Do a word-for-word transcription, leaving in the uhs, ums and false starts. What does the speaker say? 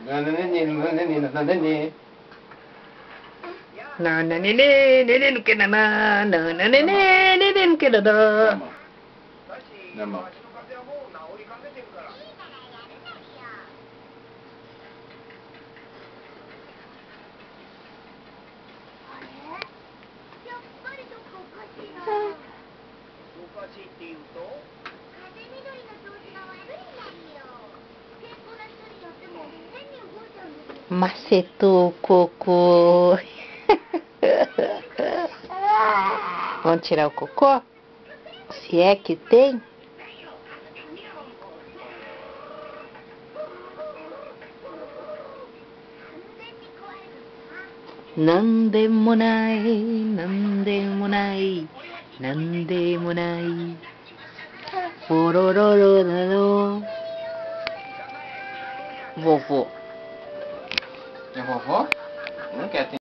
Na na na na na na na na. Na na ne ne ne ne ke na na na na ne ne ne ne ke na na. Nama. Macetou o cocô. Vamos tirar o cocô? Se é que tem. Nandemonai, nandemonai, nandemonai. Orororororo. Vovô. É vovó? Não quer ter.